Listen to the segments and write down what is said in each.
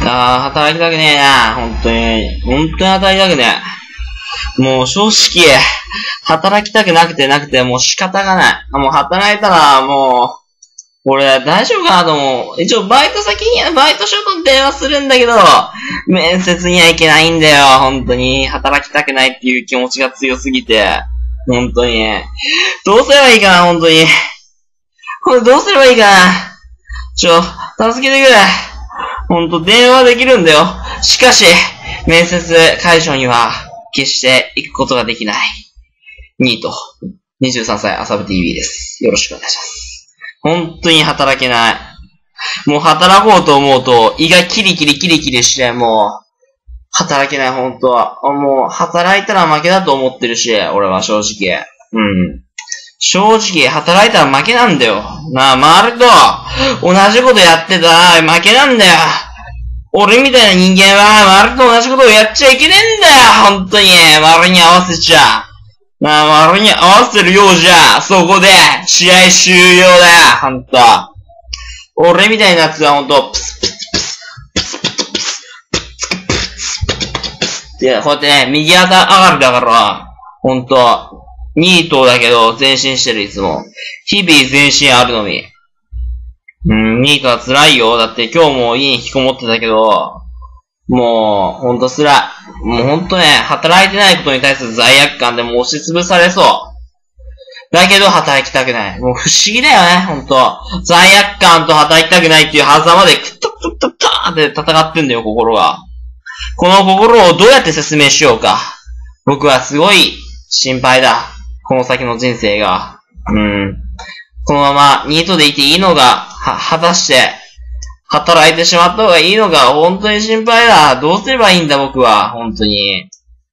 働きたくねえな。本当に働きたくねえ。もう正直、働きたくなくてもう仕方がない。もう働いたらもう、俺大丈夫かなと思う。一応バイト先に、バイトしようと電話するんだけど、面接には行けないんだよ。本当に。働きたくないっていう気持ちが強すぎて。本当に。どうすればいいかな、本当に。これどうすればいいかな。助けてくれ。ほんと、電話できるんだよ。しかし、面接会場には、決して行くことができない。ニート。23歳、アサブ TV です。よろしくお願いします。本当に働けない。もう働こうと思うと、胃がキリキリして、もう、働けない、本当は。もう、働いたら負けだと思ってるし、俺は正直。正直、働いたら負けなんだよ。なあ、周りと、同じことやってたら負けなんだよ。俺みたいな人間は、周りと同じことをやっちゃいけねえんだよ。本当に、周りに合わせちゃ。なあ、周りに合わせるようじゃ、そこで、試合終了だよ。ほんと。俺みたいなやつはほんと、プスプスプス、プスプスプス、プスプスプスって、こうやってね、右肩上がりだから、ほんと、ニートだけど、前進してるいつも。日々前進あるのみ。ニートは辛いよ。だって今日も家に引きこもってたけど、もう、ほんと辛い。もうほんとね、働いてないことに対する罪悪感でもう押しつぶされそう。だけど働きたくない。もう不思議だよね、ほんと。罪悪感と働きたくないっていう狭間でクッタクッタクッタって戦ってんだよ、心が。この心をどうやって説明しようか。僕はすごい心配だ。この先の人生が。このままニートでいていいのが、果たして、働いてしまった方がいいのか、本当に心配だ。どうすればいいんだ、僕は。本当に。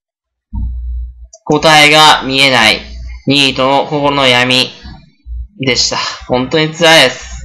答えが見えない。ニートの心の闇でした。本当に辛いです。